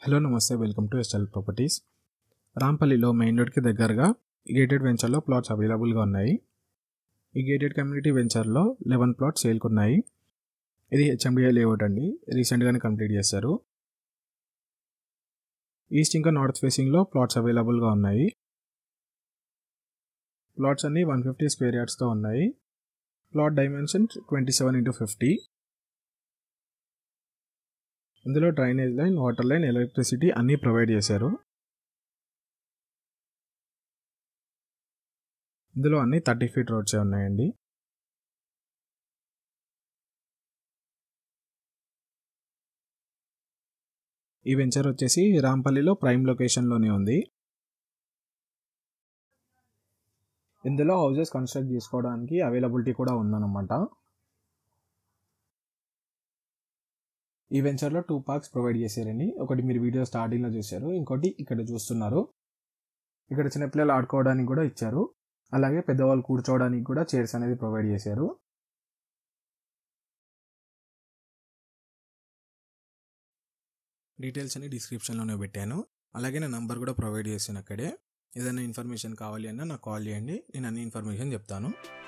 Hello నమస్తే, welcome to Estel properties. రాంపల్లిలో main రోడ్కి దగ్గరగా గేటెడ్ వెంచర్లో ప్లాట్స్ అవైలబుల్గా ఉన్నాయి. ఈ గేటెడ్ కమ్యూనిటీ వెంచర్లో 11 ప్లాట్స్ సేల్కి ఉన్నాయి. ఇది HMDA లేఅవుట్ అండి, రీసెంట్గానే కంప్లీట్ చేశారు. ఈస్ట్ ఇంకా నార్త్ ఫేసింగ్లో ప్లాట్స్ అవైలబుల్గా ఉన్నాయి. ప్లాట్స్ అన్నీ 150 స్క్వేర్ యార్డ్స్తో ఉన్నాయి. Plot dimension 27x50. ఇందులో drainage line, water line, electricity అన్నీ ప్రొవైడ్ చేశారు. ఇందులో అన్ని 30 ఫీట్ రోడ్సే ఉన్నాయండి. ఈ వెంచర్ వచ్చేసి రాంపల్లిలో ప్రైమ్ లొకేషన్లోనే ఉంది. ఇందులో హౌసెస్ కన్స్ట్రక్ట్ చేసుకోవడానికి అవైలబిలిటీ కూడా ఉందన్నమాట. ఈ వెంచర్లో 2 పార్క్స్ ప్రొవైడ్ చేశారండి. ఒకటి మీరు వీడియో స్టార్టింగ్లో చూశారు, ఇంకోటి ఇక్కడ చూస్తున్నారు. ఇక్కడ చిన్నపిల్లలు ఆడుకోవడానికి కూడా ఇచ్చారు. అలాగే పెద్దవాళ్ళు కూర్చోవడానికి కూడా చైర్స్ అనేది ప్రొవైడ్ చేశారు. డీటెయిల్స్ అన్ని డిస్క్రిప్షన్లోనే పెట్టాను. అలాగే నా నంబర్ కూడా ప్రొవైడ్ చేశాను అక్కడే. ఏదైనా ఇన్ఫర్మేషన్ కావాలి అన్నా నాకు కాల్ చేయండి, నేను అన్ని ఇన్ఫర్మేషన్ చెప్తాను.